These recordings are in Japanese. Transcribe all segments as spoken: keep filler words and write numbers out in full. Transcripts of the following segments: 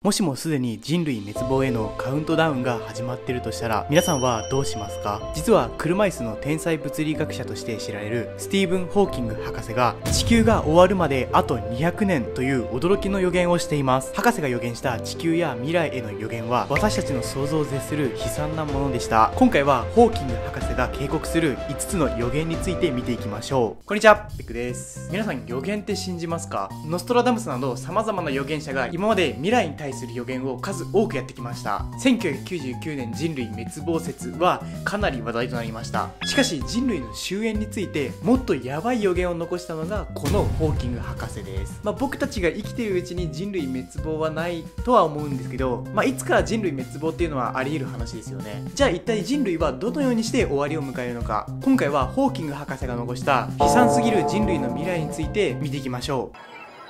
もしもすでに人類滅亡へのカウントダウンが始まっているとしたら、皆さんはどうしますか？実は車椅子の天才物理学者として知られるスティーブン・ホーキング博士が地球が終わるまであとにひゃくねんという驚きの予言をしています。博士が予言した地球や未来への予言は私たちの想像を絶する悲惨なものでした。今回はホーキング博士が警告するいつつの予言について見ていきましょう。こんにちは、ベックです。皆さん予言って信じますか？ノストラダムスなど様々な予言者が今まで未来に対する予言を数多くやってきました。せんきゅうひゃくきゅうじゅうきゅうねん人類滅亡説はかなり話題となりました。しかし人類の終焉についてもっとヤバい予言を残したのがこのホーキング博士です。まあ、僕たちが生きているうちに人類滅亡はないとは思うんですけど、まあ、いつから人類滅亡っていうのはあり得る話ですよね。じゃあ一体人類はどのようにして終わりを迎えるのか、今回はホーキング博士が残した悲惨すぎる人類の未来について見ていきましょう。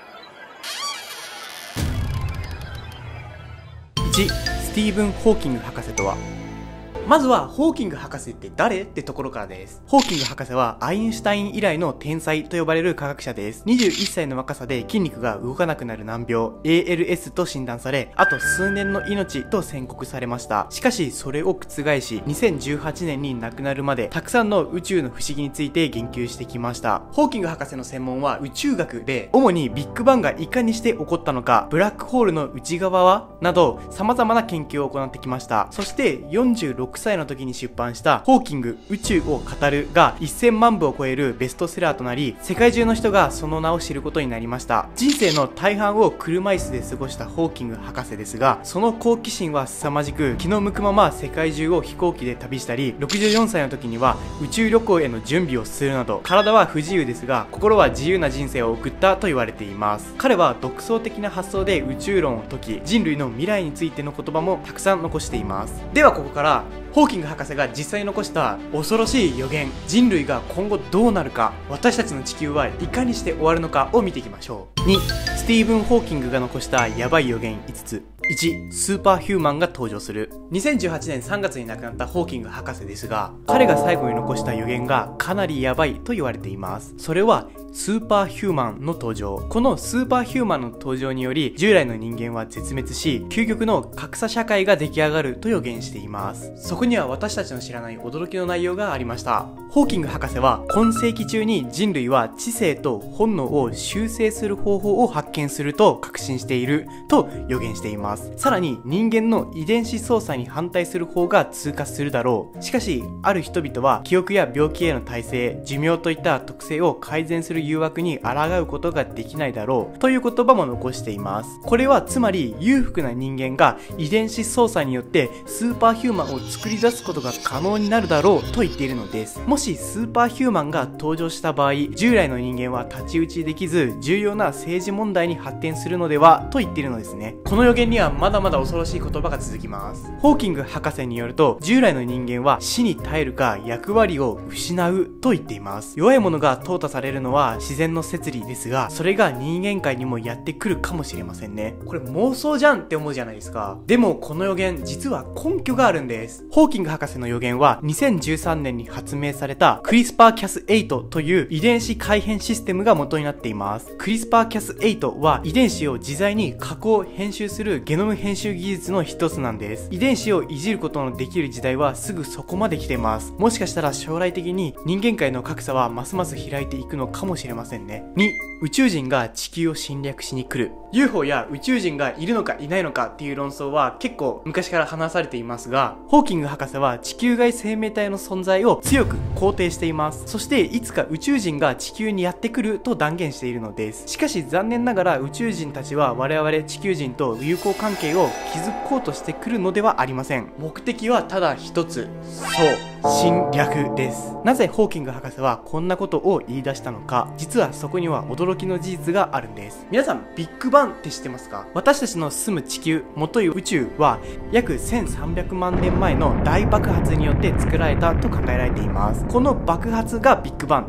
いち. スティーブン・ホーキング博士とは。まずは、ホーキング博士って誰ってところからです。ホーキング博士は、アインシュタイン以来の天才と呼ばれる科学者です。にじゅういっさいの若さで筋肉が動かなくなる難病、エーエルエス と診断され、あと数年の命と宣告されました。しかし、それを覆し、にせんじゅうはちねんに亡くなるまで、たくさんの宇宙の不思議について言及してきました。ホーキング博士の専門は宇宙学で、主にビッグバンがいかにして起こったのか、ブラックホールの内側はなど、様々な研究を行ってきました。そして、よんじゅうろくさいの時に出版したホーキング宇宙を語るがせんまんぶを超えるベストセラーとなり、世界中の人がその名を知ることになりました。人生の大半を車椅子で過ごしたホーキング博士ですが、その好奇心は凄まじく、気の向くまま世界中を飛行機で旅したり、ろくじゅうよんさいの時には宇宙旅行への準備をするなど、体は不自由ですが心は自由な人生を送ったと言われています。彼は独創的な発想で宇宙論を解き、人類の未来についての言葉もたくさん残しています。ではここからホーキング博士が実際に残した恐ろしい予言、人類が今後どうなるか、私たちの地球はいかにして終わるのかを見ていきましょう。に. スティーブン・ホーキングが残したヤバい予言いつつ。いち. スーパーヒューマンが登場する。にせんじゅうはちねんさんがつに亡くなったホーキング博士ですが、彼が最後に残した予言がかなりヤバいと言われています。それはスーパーヒューマンの登場。このスーパーヒューマンの登場により、従来の人間は絶滅し、究極の格差社会が出来上がると予言しています。そこには私たちの知らない驚きの内容がありました。ホーキング博士は今世紀中に人類は知性と本能を修正する方法を発見すると確信していると予言しています。さらに人間の遺伝子操作に反対する方が通過するだろう。しかしある人々は記憶や病気への耐性、寿命といった特性を改善する誘惑に抗うことができないだろうという言葉も残しています。これはつまり裕福な人間が遺伝子操作によってスーパーヒューマンを作り出すことが可能になるだろうと言っているのです。もしスーパーヒューマンが登場した場合、従来の人間は太刀打ちできず重要な政治問題に発展するのではと言っているのですね。この予言にはまだまだ恐ろしい言葉が続きます。ホーキング博士によると、従来の人間は死に耐えるか役割を失うと言っています。弱い者が淘汰されるのは自然の摂理ですが、それが人間界にもやってくるかもしれませんね。これ妄想じゃんって思うじゃないですか。でもこの予言実は根拠があるんです。ホーキング博士の予言はにせんじゅうさんねんに発明されたクリスパーキャスエイトという遺伝子改変システムが元になっています。クリスパーキャスエイトは遺伝子を自在に加工編集するゲノム編集技術の一つなんです。遺伝子をいじることのできる時代はすぐそこまで来ています。もしかしたら将来的に人間界の格差はますます開いていくのかもしれませんね。に. 宇宙人が地球を侵略しに来る。 ユーフォー や宇宙人がいるのかいないのかっていう論争は結構昔から話されていますが、ホーキング博士は地球外生命体の存在を強く肯定しています。そしていつか宇宙人が地球にやってくると断言しているのです。しかし残念ながら宇宙人たちは我々地球人と友好関係を築こうとしてくるのではありません。目的はただ一つ、そう侵略です。なぜホーキング博士はこんなことを言い出したのか、実はそこには驚きの事実があるんです。皆さんビッグバンって知ってますか？私たちの住む地球、もとい宇宙は約せんさんびゃくまんねんまえの大爆発によって作られたと考えられています。この爆発がビッグバンですね。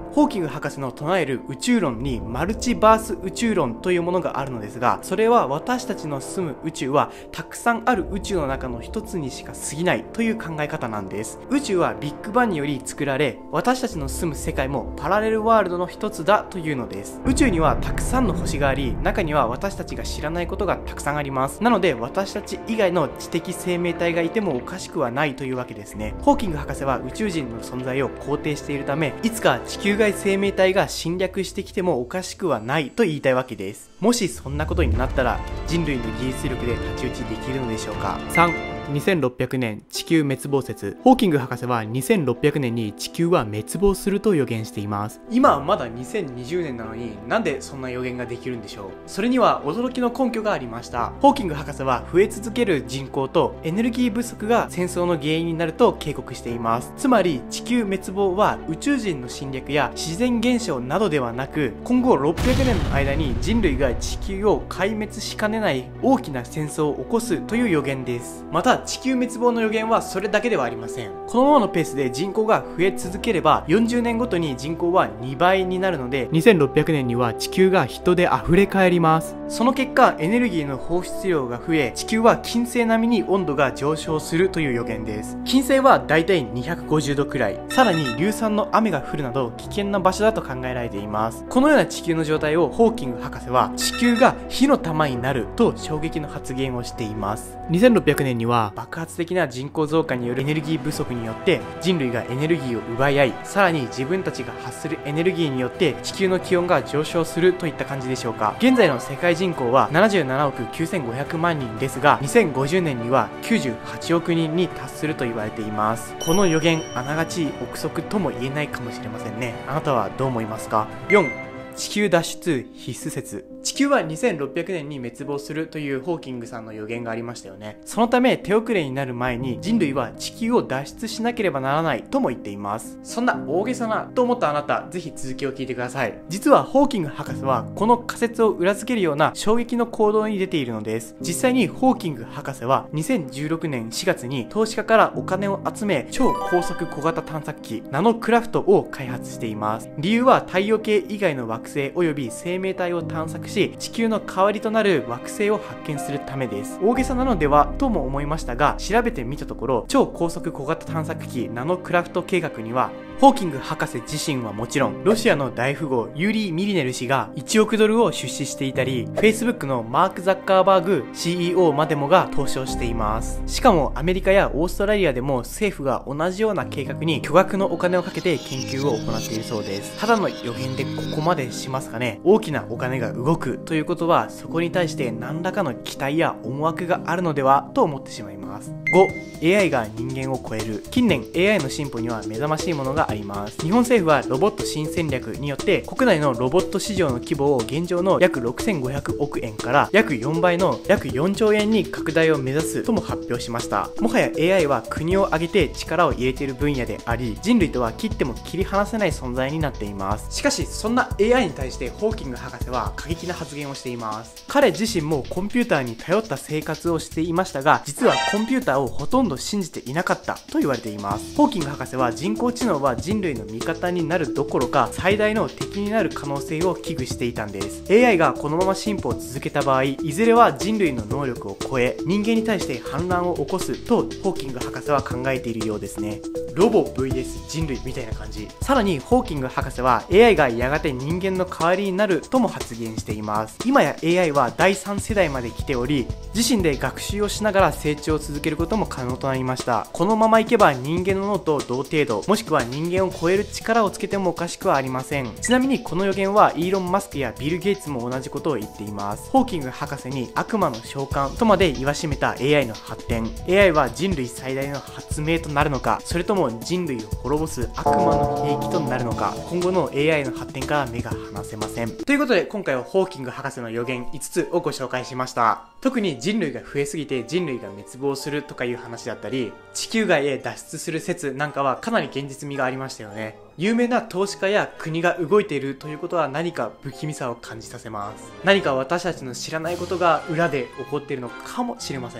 ホーキング博士の唱える宇宙論にマルチバース宇宙論というものがあるのですが、それは私たちの住む宇宙はたくさんある宇宙の中の一つにしか過ぎないという考え方なんです。宇宙はビッグバンにより作られ、私たちの住む世界もパラレルワールドの一つだというのです。宇宙にはたくさんの星があり、中には私たちが知らないことがたくさんあります。なので私たち以外の知的生命体がいてもおかしくはないというわけですね。ホーキング博士は宇宙人の存在を肯定しているため、いつか地球外生命体が侵略してきてもおかしくはないと言いたいわけです。もしそんなことになったら、人類の技術力で太刀打ちできるのでしょうか。さん、にせんろっぴゃくねん地球滅亡説。ホーキング博士はにせんろっぴゃくねんに地球は滅亡すると予言しています。今はまだにせんにじゅうねんなのに、なんでそんな予言ができるんでしょう。それには驚きの根拠がありました。ホーキング博士は増え続ける人口とエネルギー不足が戦争の原因になると警告しています。つまり地球滅亡は宇宙人の侵略や自然現象などではなく、今後ろっぴゃくねんの間に人類が地球を壊滅しかねない大きな戦争を起こすという予言です。また地球滅亡の予言はそれだけではありません。このままのペースで人口が増え続ければよんじゅうねんごとに人口はにばいになるので、にせんろっぴゃくねんには地球が人で溢れ返ります。その結果エネルギーの放出量が増え、地球は金星並みに温度が上昇するという予言です。金星はだいたいにひゃくごじゅうどくらい、さらに硫酸の雨が降るなど危険な場所だと考えられています。このような地球の状態をホーキング博士は地球が火の玉になると衝撃の発言をしています。にせんろっぴゃくねんには爆発的な人口増加によるエネルギー不足によって人類がエネルギーを奪い合い、さらに自分たちが発するエネルギーによって地球の気温が上昇するといった感じでしょうか。現在の世界人口はななじゅうななおくきゅうせんごひゃくまんにんですが、にせんごじゅうねんにはきゅうじゅうはちおくにんに達すると言われています。この予言あながち憶測とも言えないかもしれませんね。あなたはどう思いますか。よん、地球脱出必須説。地球はにせんろっぴゃくねんに滅亡するというホーキングさんの予言がありましたよね。そのため手遅れになる前に人類は地球を脱出しなければならないとも言っています。そんな大げさなと思ったあなた、ぜひ続きを聞いてください。実はホーキング博士はこの仮説を裏付けるような衝撃の行動に出ているのです。実際にホーキング博士はにせんじゅうろくねんしがつに投資家からお金を集め、超高速小型探索機ナノクラフトを開発しています。理由は太陽系以外の惑星及び生命体を探索し、地球の代わりとなる惑星を発見するためです。大げさなのではとも思いましたが、調べてみたところ、超高速小型探索機ナノクラフト計画にはホーキング博士自身はもちろん、ロシアの大富豪ユーリー・ミリネル氏がいちおくドルを出資していたり、Facebook のマーク・ザッカーバーグ シーイーオー までもが投資をしています。しかもアメリカやオーストラリアでも政府が同じような計画に巨額のお金をかけて研究を行っているそうです。ただの予言でここまでしますかね。大きなお金が動くということは、そこに対して何らかの期待や思惑があるのではと思ってしまいます。ご、エーアイ が人間を超える。近年 エーアイ の進歩には目覚ましいものがあります。日本政府はロボット新戦略によって国内のロボット市場の規模を現状の約ろくせんごひゃくおくえんから約よんばいの約よんちょうえんに拡大を目指すとも発表しました。もはや エーアイ は国を挙げて力を入れている分野であり、人類とは切っても切り離せない存在になっています。しかしそんな エーアイ に対してホーキング博士は過激な発言をしています。彼自身もコンピューターに頼った生活をしていましたが、実はコンピューターをほとんど信じていなかったと言われています。ホーキング博士は人工知能は人類の味方になるどころか最大の敵になる可能性を危惧していたんです。 エーアイ がこのまま進歩を続けた場合、いずれは人類の能力を超え人間に対して反乱を起こすとホーキング博士は考えているようですね。ロボ ブイエス 人類みたいな感じ。さらにホーキング博士は エーアイ がやがて人間の代わりになるとも発言しています。今や エーアイ はだいさんせだいまで来ており、自身で学習をしながら成長を続けることも可能となりました。このままいけば人間の脳と同程度、もしくは人間を超える力をつけてもおかしくはありません。ちなみにこの予言はイーロン・マスクやビル・ゲイツも同じことを言っています。ホーキング博士に悪魔の召喚とまで言わしめた エーアイ の発展。エーアイ は人類最大の発明となるのか、それとも人類を滅ぼす悪魔の兵器となるのか、今後の エーアイ の発展から目が離せません。ということで今回はホーキング博士の予言いつつをご紹介しました。特に人類が増えすぎて人類が滅亡するとかいう話だったり、地球外へ脱出する説なんかはかなり現実味がありましたよね。有名な投資家や国が動いているということは何か不気味さを感じさせます。何か私たちの知らないことが裏で起こっているのかもしれませんね。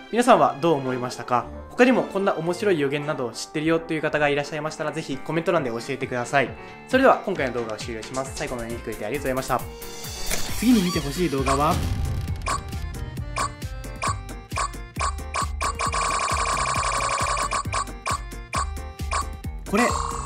皆さんはどう思いましたか？他にもこんな面白い予言などを知ってるよという方がいらっしゃいましたら、ぜひコメント欄で教えてください。それでは今回の動画を終了します。最後まで見てくれてありがとうございました。次に見てほしい動画はこれ